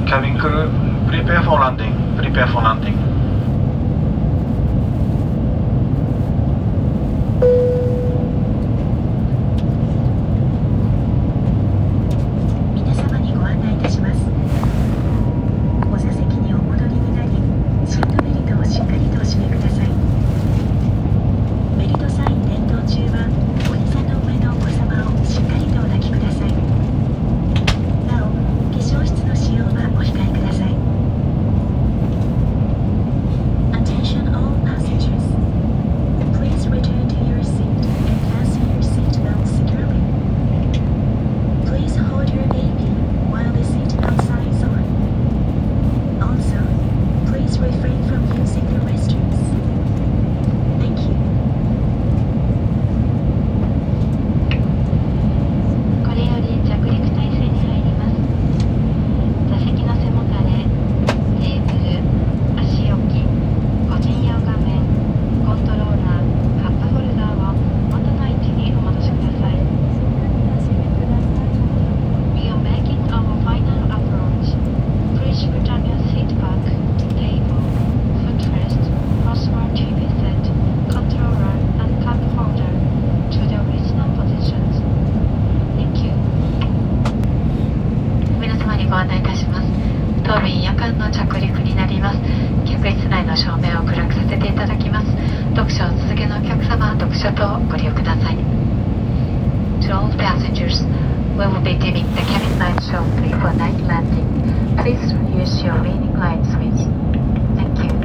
Cabin crew, prepare for landing. Prepare for landing. 皆様にご案内いたします。お座席にお戻りになり、シートベルトをしっかりとお締めください。ベルトサイン点灯中は、お膝の上のお子様をしっかりとお抱きください。なお、化粧室の使用はお控えください。Attention all passengers. Please return to your seat and fasten your seat belt securely. Please hold your baby while the seat belt sign is on. Also, please refrain from using the restrooms. Thank you. これより着陸態勢に入ります。座席の背もたれ、テーブル、足置き、個人用画面、コントローラー、カップホルダーを元の位置にお戻しください。We are making our final approach. Please return your seat back, table, footrest, crossbar TV set, controller, and cup holder to the original positions. Thank you. 皆様にご案内いたします。当便夜間の着陸になります。客室内の照明を暗くさせていただきます。読書をお続けのお客様は読書とご利用ください。To all passengers, we will be dimming the cabin light shortly for night landing. Please use your leaning light switch. Thank you.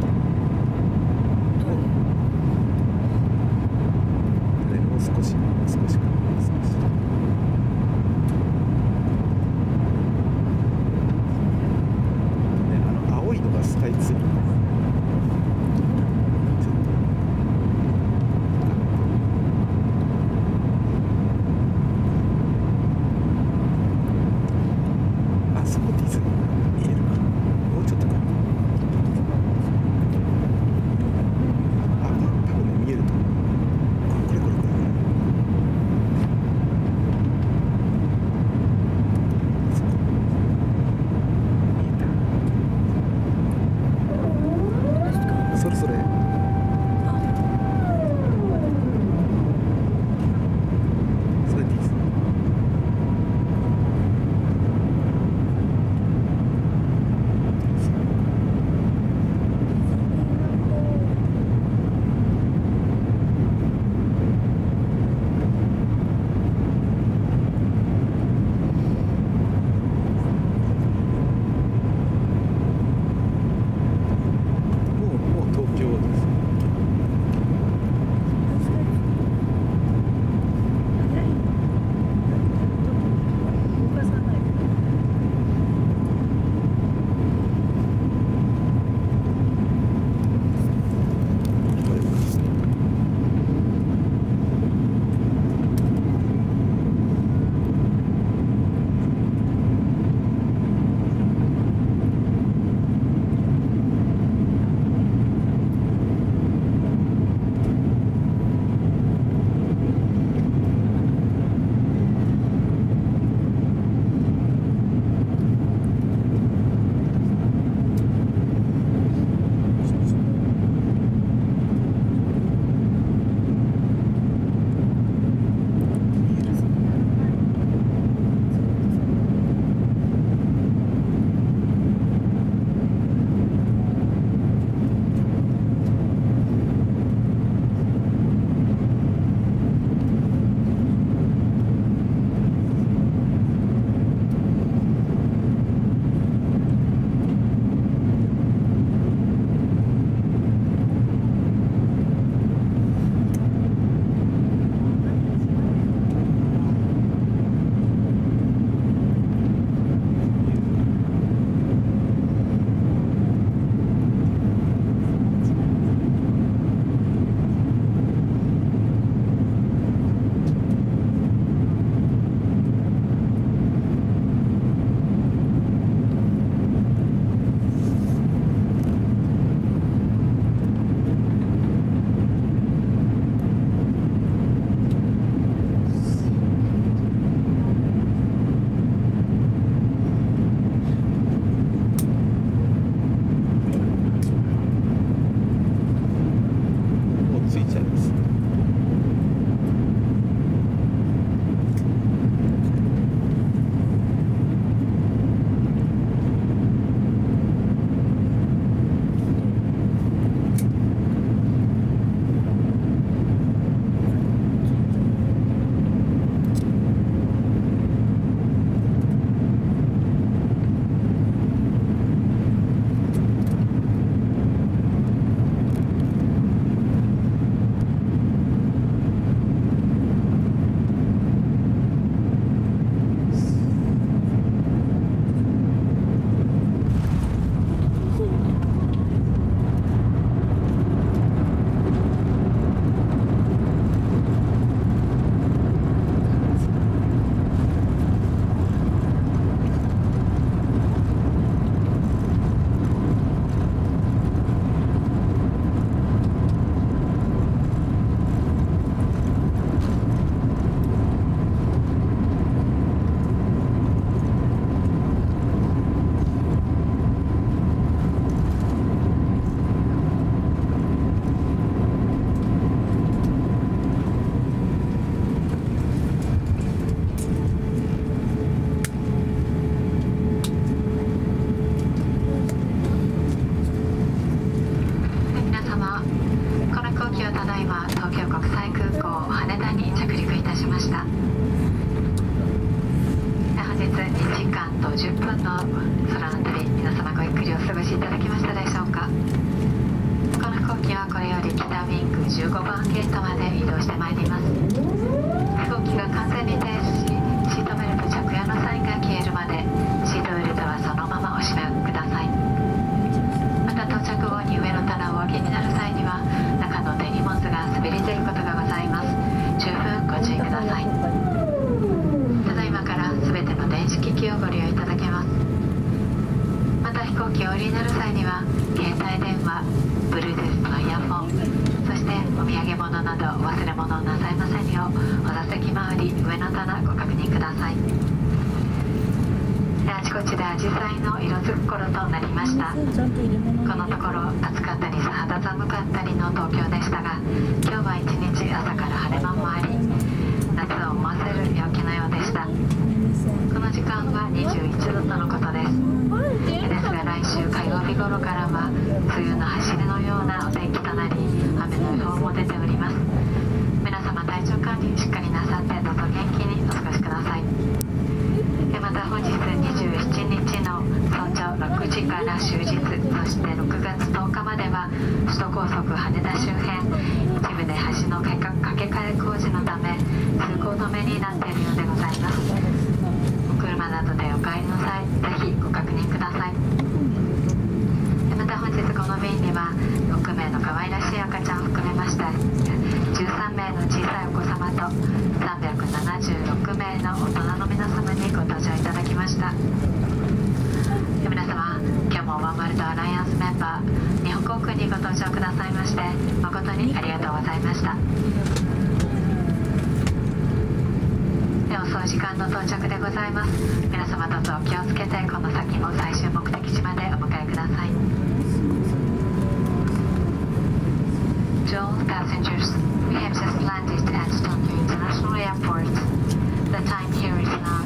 少しお降りになる際には携帯電話、Bluetooth のイヤホン、そしてお土産物など忘れ物をなさいませんよう、お座席周り、上の棚ご確認ください。あちこちでアジサイの色づく頃となりました。このところ暑かったり肌寒かったりの東京でしたが、今日は一日朝から晴れ間もあり、夏を思わせる陽気のようでした。この時間は21度とのことです。ですが来週火曜日頃からは梅雨の走りのようなお天気となり、雨の予報も出ております。皆様体調管理しっかりなさって、どうぞ元気にお過ごしください。また本日27日の早朝6時から終日、そして6月10日までは首都高速羽田周辺一部で橋の架け替え工事のため通行止めになっているようでございます。お車などでお帰りの際、ぜひご確認ください。また本日この便には6名の可愛らしい赤ちゃんを含めまして13名の小さいお子様と376名の大人の皆様にご搭乗いただきました。皆様、今日もワンワールドアライアンスメンバー日本航空にご搭乗くださいまして誠にありがとうございました。遅い時間の到着でございます。皆様どうぞお気をつけて、この先も最終目的地までお迎えください。To all passengers, we have just landed at Tokyo International Airport. The time here is now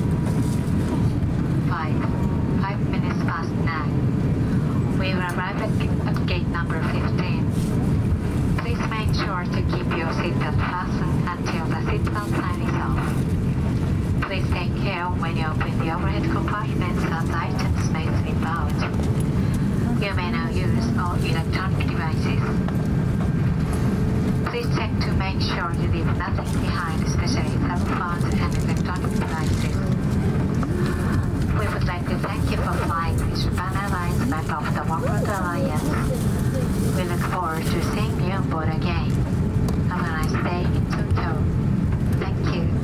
5 minutes past 9. We will arrive at gate number 15. Please make sure to keep your seatbelt fastened until the seatbelt sign is off. Please take care when you open the overhead compartments as items may slip out. You may now use all electronic devices. Please check to make sure you leave nothing behind, especially cell phones and electronic devices. We would like to thank you for flying with Japan Airlines, member of the One World Alliance. We look forward to seeing you on board again. Have a nice day in Tokyo. Thank you.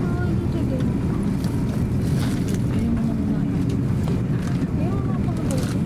こ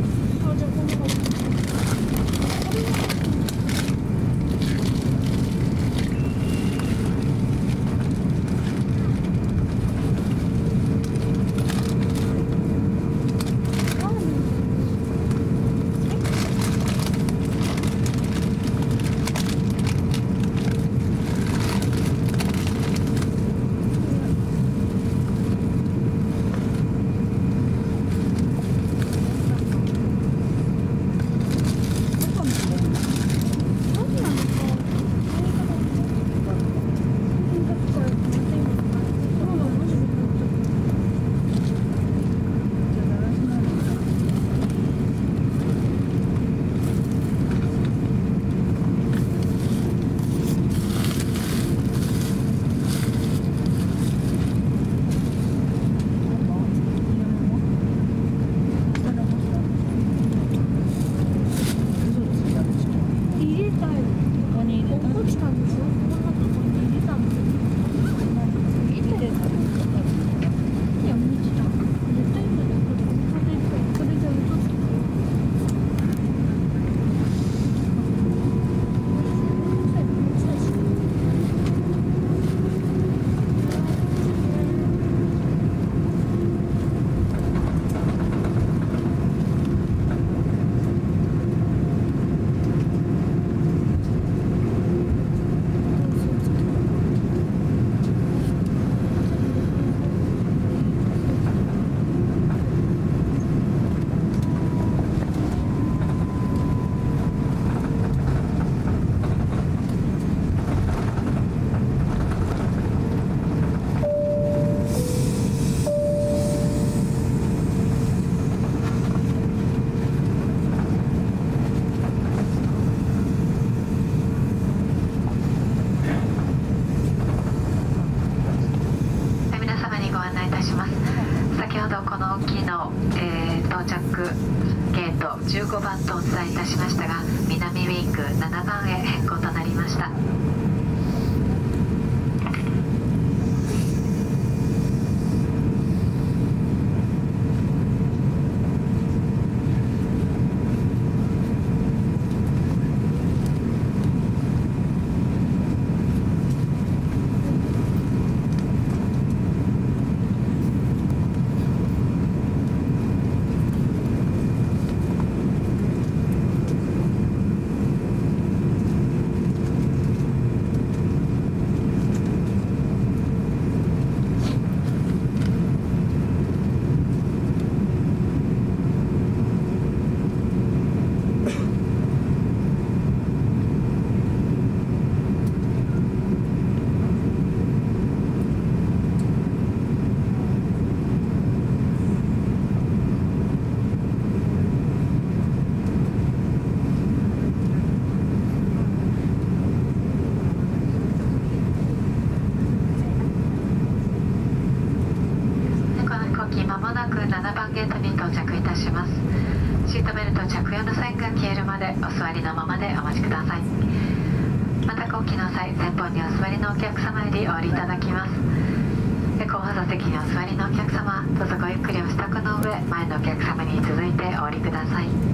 にご案内いたします。先ほどこの機の、到着ゲート15番とお伝えいたしましたが、南ウィング7番へ変更となりました。まもなく7番ゲートに到着いたします。シートベルト着用のサインが消えるまでお座りのままでお待ちください。また後期の際、前方にお座りのお客様よりお降りいただきます。後方座席にお座りのお客様、どうぞごゆっくりお支度の上、前のお客様に続いてお降りください。